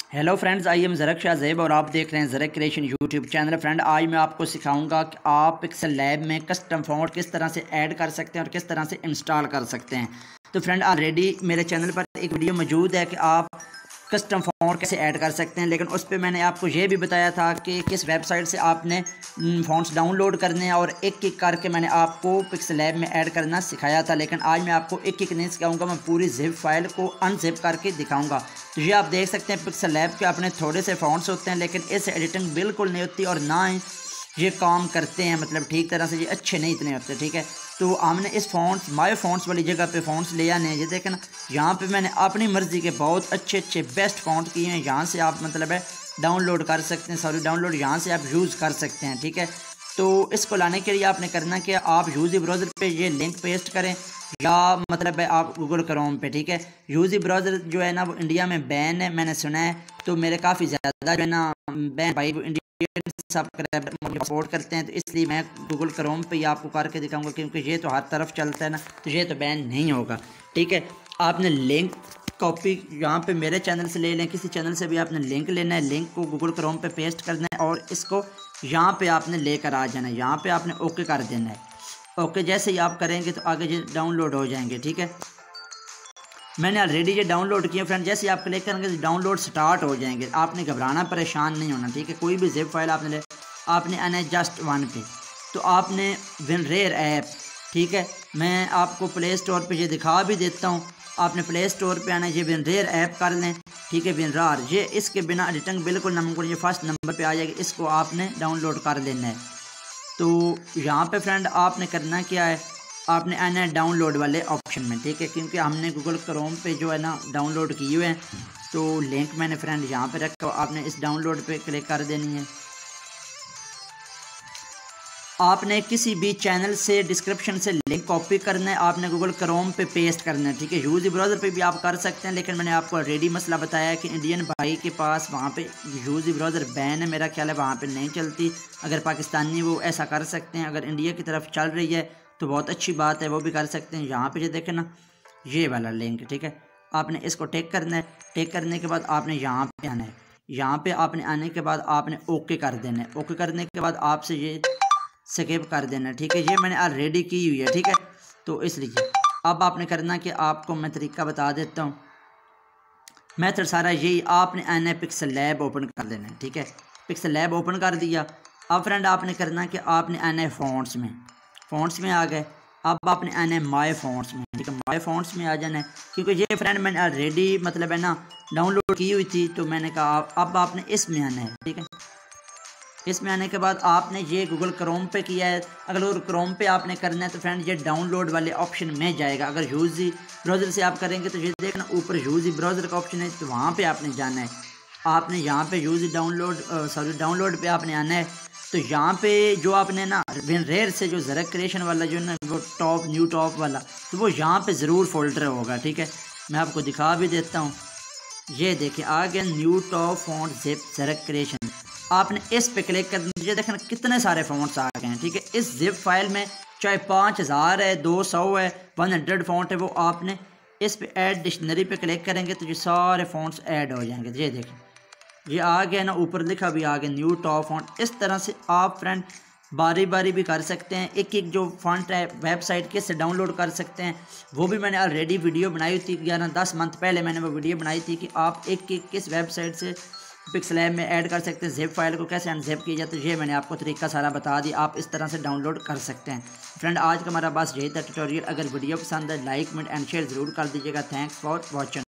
Hello friends, I am Zarak Shahzeb और आप देख रहे हैं Zarak creation YouTube channel. Friend, आज मैं आपको सिखाऊंगा कि आप पिक्सल लैब में कस्टम फ़ॉन्ट किस तरह से ऐड कर सकते हैं और किस तरह से इंस्टॉल कर सकते हैं। तो फ्रेंड, ऑलरेडी मेरे चैनल पर एक वीडियो मौजूद है कि आप कस्टम फ़ॉन्ट कैसे ऐड कर सकते हैं, लेकिन उस पर मैंने आपको ये भी बताया था कि किस वेबसाइट से आपने फ़ॉन्ट्स डाउनलोड करने हैं और एक एक करके मैंने आपको पिक्सल लैब में ऐड करना सिखाया था। लेकिन आज मैं आपको एक एक नहीं सिखाऊंगा, मैं पूरी जिप फाइल को अनजिप करके दिखाऊंगा। तो ये आप देख सकते हैं पिक्सल लैब के अपने थोड़े से फ़ॉन्ट्स होते हैं, लेकिन इस एडिटिंग बिल्कुल नहीं होती और ना ही ये काम करते हैं, मतलब ठीक तरह से ये अच्छे नहीं इतने होते। ठीक है, तो हमने इस फ़ॉन्ट्स माय फ़ॉन्ट्स वाली जगह पे फ़ॉन्ट्स ले आने हैं। ये देखें ना, यहाँ पे मैंने अपनी मर्ज़ी के बहुत अच्छे अच्छे बेस्ट फ़ॉन्ट किए हैं। यहाँ से आप मतलब है डाउनलोड कर सकते हैं, डाउनलोड यहाँ से आप यूज़ कर सकते हैं। ठीक है, तो इसको लाने के लिए आपने करना कि आप यूज़ी ब्राउज़र पे ये लिंक पेस्ट करें या मतलब है आप गूगल क्रोम पे। ठीक है, यूज़ी ब्राउज़र जो है ना वो इंडिया में बैन है, मैंने सुना है। तो मेरे काफ़ी ज़्यादा जो है ना बैन भाई इंडियन सब्सक्राइबर सपोर्ट करते हैं, तो इसलिए मैं गूगल क्रोम पे ही आपको करके दिखाऊंगा, क्योंकि ये तो हर तरफ चलता है ना, तो ये तो बैन नहीं होगा। ठीक है, आपने लिंक कॉपी यहाँ पे मेरे चैनल से ले लें, किसी चैनल से भी आपने लिंक लेना है, लिंक को गूगल क्रोम पे पेस्ट करना है और इसको यहाँ पे आपने लेकर आ जाना है। यहाँ पे आपने ओके कर देना है। ओके जैसे ही आप करेंगे तो आगे ये डाउनलोड हो जाएंगे। ठीक है, मैंने ऑलरेडी ये डाउनलोड किया फ्रेंड। जैसे आप क्लिक करेंगे तो डाउनलोड स्टार्ट हो जाएंगे। आपने घबराना, परेशान नहीं होना। ठीक है, कोई भी जिप फाइल आपने आना है जस्ट वन पे, तो आपने विनरेयर ऐप, ठीक है, मैं आपको प्ले स्टोर पे ये दिखा भी देता हूँ। आपने प्ले स्टोर पे आना है, ये विनरेयर ऐप कर लें। ठीक है, विनरार, ये इसके बिना एडिटिंग बिल्कुल नामुमकिन, ये फर्स्ट नंबर पे आ जाएगी, इसको आपने डाउनलोड कर लेना है। तो यहाँ पे फ्रेंड आपने करना क्या है, आपने आना है डाउनलोड वाले ऑप्शन में। ठीक है, क्योंकि हमने गूगल क्रोम पे जो है ना डाउनलोड किए हुए हैं, तो लिंक मैंने फ्रेंड यहाँ पे रखा, आपने इस डाउनलोड पे क्लिक कर देनी है। आपने किसी भी चैनल से डिस्क्रिप्शन से लिंक कॉपी करना है, आपने गूगल क्रोम पे पेस्ट करना है। ठीक है, यूज़ी ब्राउज़र पे भी आप कर सकते हैं, लेकिन मैंने आपको ऑलरेडी मसला बताया है कि इंडियन भाई के पास वहाँ पे यूज़ी ब्राउज़र बैन है, मेरा ख्याल है वहाँ पे नहीं चलती। अगर पाकिस्तानी वो ऐसा कर सकते हैं, अगर इंडिया की तरफ चल रही है तो बहुत अच्छी बात है, वो भी कर सकते हैं। यहाँ पर जो देखें ना, ये वाला लिंक, ठीक है, आपने इसको टेक करना है। टेक करने के बाद आपने यहाँ पर आना है। यहाँ पर आपने आने के बाद आपने ओके कर देना है। ओके करने के बाद आपसे ये स्किप कर देना। ठीक है, ये मैंने ऑलरेडी की हुई है। ठीक है, तो इसलिए अब आपने करना कि आपको मैं तरीका बता देता हूँ। मेथड सारा यही, आपने आना है पिक्सल लैब ओपन कर देना है। ठीक है, पिक्सल लैब ओपन कर दिया। अब फ्रेंड आपने करना कि आपने आना है फ़ॉन्ट्स में। फ़ॉन्ट्स में आ गए, अब आपने आना है माय फ़ॉन्ट्स में। ठीक है, माय फ़ॉन्ट्स में आ जाना है, क्योंकि ये फ्रेंड मैंने ऑलरेडी मतलब है ना डाउनलोड की हुई थी, तो मैंने कहा अब आपने इसमें आना है। ठीक है, इसमें आने के बाद आपने ये गूगल क्रोम पे किया है, अगर गूगल क्रोम पे आपने करना है तो फ्रेंड ये डाउनलोड वाले ऑप्शन में जाएगा। अगर यूज़ी ब्राउज़र से आप करेंगे तो ये देखना ऊपर यूज़ी ब्राउज़र का ऑप्शन है, तो वहाँ पे आपने जाना है। आपने यहाँ पे यूज़ी डाउनलोड पे आपने आना है। तो यहाँ पे जो आपने ना विनरेयर से जो ज़रक क्रिएशन वाला जो ना वो टॉप न्यू टॉप वाला, तो वो यहाँ पर ज़रूर फोल्डर होगा। ठीक है, मैं आपको दिखा भी देता हूँ। ये देखिए आ गया new top font zip Zarak creation. आपने इस पे क्लिक कर दीजिए, देखना कितने सारे फ़ॉन्ट्स आ गए हैं। ठीक है, इस जिप फाइल में चाहे 5000 है, 200 है, 100 फ़ॉन्ट है, वो आपने इस पे ऐड डिक्शनरी पे क्लिक करेंगे तो ये सारे फ़ॉन्ट्स ऐड हो जाएंगे। ये देखें, ये आ गया ना, ऊपर लिखा भी आ गया न्यू टॉप फ़ॉन्ट। इस तरह से आप फ्रेंड बारी बारी भी कर सकते हैं। एक एक जो फ़ॉन्ट है वेबसाइट के से डाउनलोड कर सकते हैं, वो भी मैंने ऑलरेडी वीडियो बनाई थी 11-10 मंथ पहले मैंने वो वीडियो बनाई थी कि आप एक एक किस वेबसाइट से पिक्सल लैब में ऐड कर सकते हैं, जिप फाइल को कैसे अनजिप किया जाए। तो ये मैंने आपको तरीका सारा बता दिया, आप इस तरह से डाउनलोड कर सकते हैं। फ्रेंड, आज का हमारा बस यही था ट्यूटोरियल। अगर वीडियो पसंद है लाइक कमेंट एंड शेयर ज़रूर कर दीजिएगा। Thanks for watching.